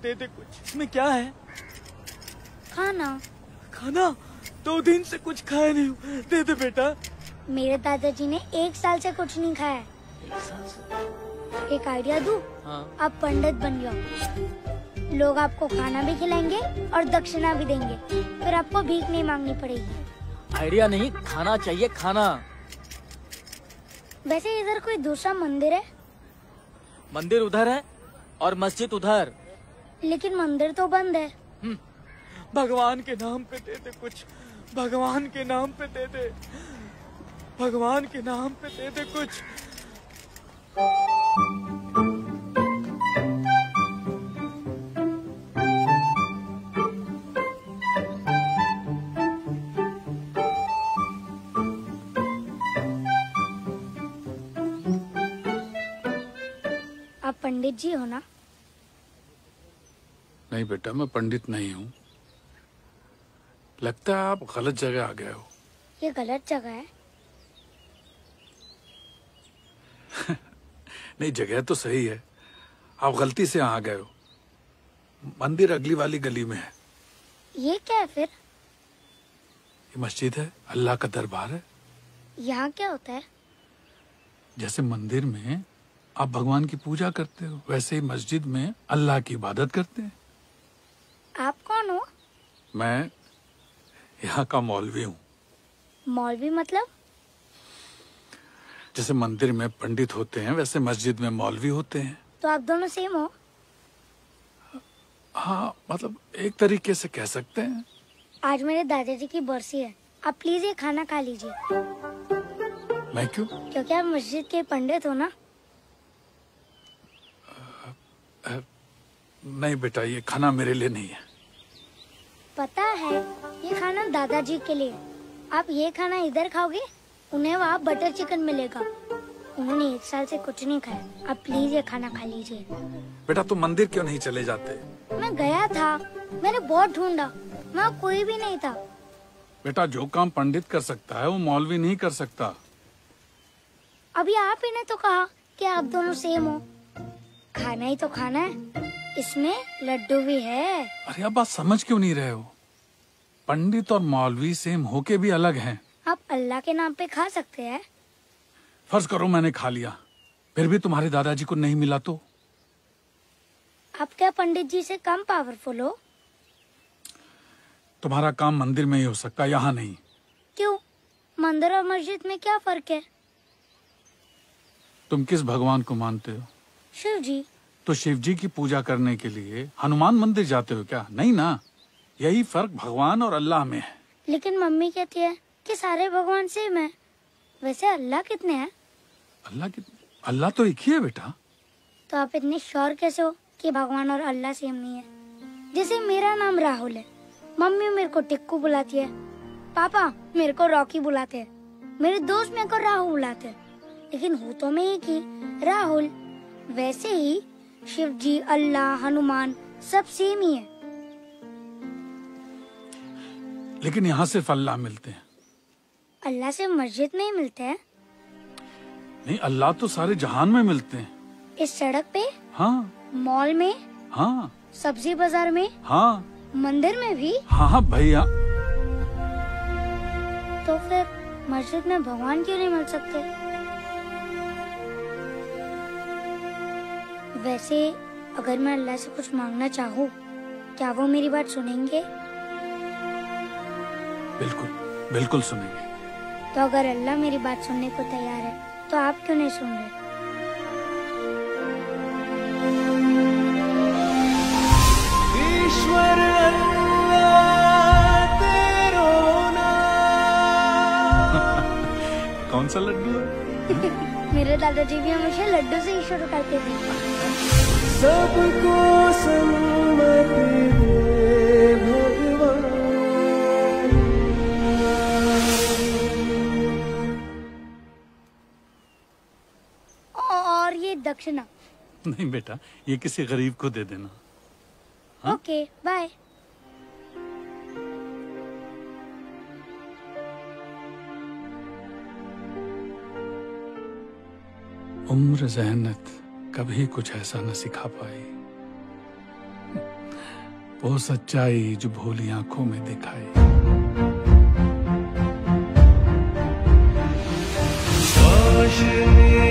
दे दे कुछ। इसमें क्या है? खाना। खाना? 2 दिन से कुछ खाया नहीं हूँ, दे दे बेटा। मेरे दादाजी ने 1 साल से कुछ नहीं खाया है। 1 साल से? एक आइडिया दूं? हाँ। आप पंडित बन जाओ, लोग आपको खाना भी खिलाएंगे और दक्षिणा भी देंगे, फिर आपको भीख नहीं मांगनी पड़ेगी। आइडिया नहीं, खाना चाहिए, खाना। वैसे इधर कोई दूसरा मंदिर है? मंदिर उधर है और मस्जिद उधर। लेकिन मंदिर तो बंद है। भगवान के नाम पे दे दे कुछ, भगवान के नाम पे दे दे, भगवान के नाम पे दे दे कुछ। आप पंडित जी हो ना? नहीं बेटा, मैं पंडित नहीं हूँ। लगता है आप गलत जगह आ गए हो। ये गलत जगह है। नहीं, जगह तो सही है, आप गलती से यहाँ आ गए हो। मंदिर अगली वाली गली में है। ये क्या है फिर? ये मस्जिद है, अल्लाह का दरबार है। यहाँ क्या होता है? जैसे मंदिर में आप भगवान की पूजा करते हो, वैसे ही मस्जिद में अल्लाह की इबादत करते हैं। आप कौन हो? मैं यहाँ का मौलवी हूँ। मौलवी मतलब? जैसे मंदिर में पंडित होते हैं, वैसे मस्जिद में मौलवी होते हैं। तो आप दोनों सेम हो? हाँ, मतलब एक तरीके से कह सकते हैं। आज मेरे दादाजी की बरसी है, आप प्लीज ये खाना खा लीजिए। मैं क्यों? क्योंकि आप मस्जिद के पंडित हो ना। नहीं बेटा, ये खाना मेरे लिए नहीं है। पता है, ये खाना दादाजी के लिए। आप ये खाना इधर खाओगे, उन्हें वहाँ बटर चिकन मिलेगा। उन्होंने 1 साल से कुछ नहीं खाया। आप प्लीज ये खाना खा लीजिए। बेटा, तुम मंदिर क्यों नहीं चले जाते? मैं गया था, मैंने बहुत ढूंढा, वहाँ कोई भी नहीं था। बेटा, जो काम पंडित कर सकता है वो मौलवी नहीं कर सकता। अभी आप ही ने तो कहा कि आप दोनों सेम हो। खाना ही तो खाना है, इसमें लड्डू भी है। अरे आप बात समझ क्यों नहीं रहे हो? पंडित और मौलवी सेम होके भी अलग हैं। आप अल्लाह के नाम पे खा सकते हैं। फर्ज करो मैंने खा लिया, फिर भी तुम्हारे दादाजी को नहीं मिला तो? आप क्या पंडित जी से कम पावरफुल हो? तुम्हारा काम मंदिर में ही हो सकता, यहाँ नहीं। क्यों? मंदिर और मस्जिद में क्या फर्क है? तुम किस भगवान को मानते हो? शिव जी। तो शिव जी की पूजा करने के लिए हनुमान मंदिर जाते हो क्या? नहीं ना। यही फर्क भगवान और अल्लाह में है। लेकिन मम्मी कहती है कि सारे भगवान सेम है। वैसे अल्लाह कितने हैं? अल्लाह तो एक ही है बेटा। तो आप इतने श्योर कैसे हो कि भगवान और अल्लाह सेम नहीं है? जैसे मेरा नाम राहुल है, मम्मी मेरे को टिक्कू बुलाती है, पापा मेरे को रॉकी बुलाते हैं, मेरे दोस्त मेरे को राहुल बुलाते हैं, लेकिन हूँ तो मैं एक ही, राहुल। वैसे ही शिव जी, अल्लाह, हनुमान सब सेम ही है। लेकिन यहाँ सिर्फ अल्लाह मिलते हैं। अल्लाह से मस्जिद में ही मिलते हैं? नहीं, अल्लाह तो सारे जहान में मिलते हैं। इस सड़क पे? हाँ। मॉल में? हाँ। सब्जी बाजार में? हाँ। मंदिर में भी? हाँ हाँ भैया। तो फिर मस्जिद में भगवान क्यों नहीं मिल सकते? वैसे अगर मैं अल्लाह से कुछ मांगना चाहूँ, क्या वो मेरी बात सुनेंगे? बिल्कुल बिल्कुल सुनेंगे। तो अगर अल्लाह मेरी बात सुनने को तैयार है, तो आप क्यों नहीं सुन रहे? ईश्वर अल्लाह तेरो नाम। कौन सा लड्डू है? मेरे दादाजी भी हमेशा लड्डू से ही शुरू करते थे। सबको सम्मति दे भगवान। और ये दक्षिणा? नहीं बेटा, ये किसी गरीब को दे देना। हाँ? Okay, bye. उम्र ज़हनत कभी कुछ ऐसा न सिखा पाई। वो सच्चाई जो भोली आंखों में दिखाई। रोशनी